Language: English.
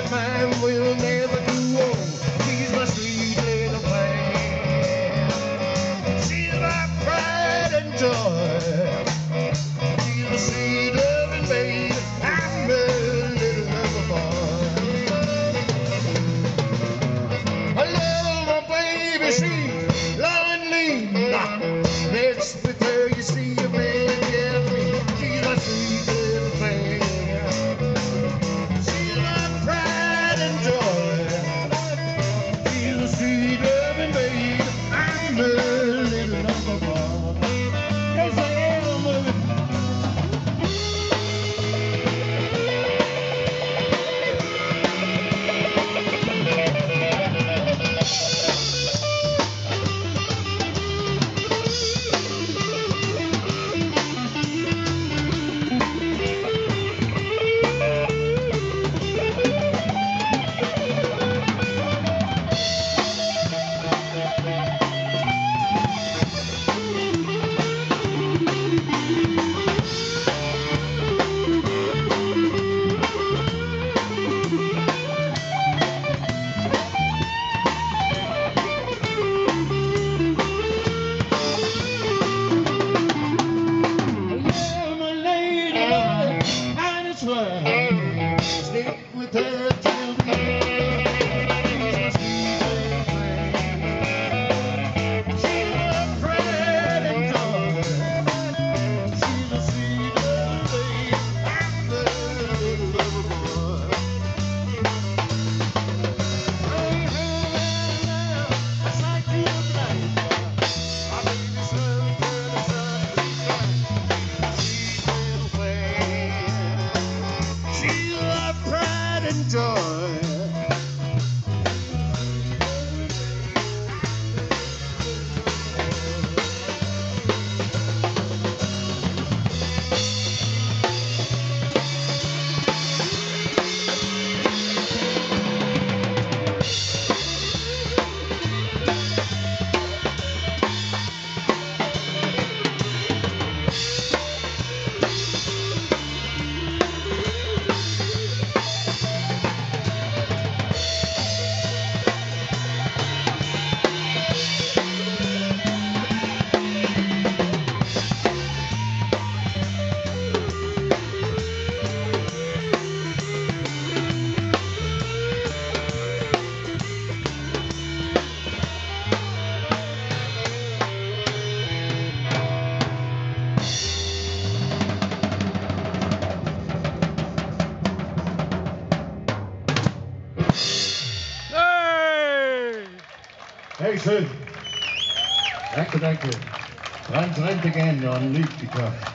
that man will never do wrong. She's my sweet little thing. She's my pride and joy. She's a sweet loving babe. I'm a little lover boy. I love my baby, she's lonely. It's with her you see a man get me. She's my sweet little thing. She's my pride and joy. She's a sweet loving babe. I'm a little lover boy. Yes, I am, baby. Stick with her till the end. She's my pride and joy. She's a sweet little babe. I'm the little lover boy. Hey, now, I sight you up night. My baby's son, turn aside, sweet little thing. She's my pride and joy. Hey, schön. Danke, danke. Rent again on lead guitar.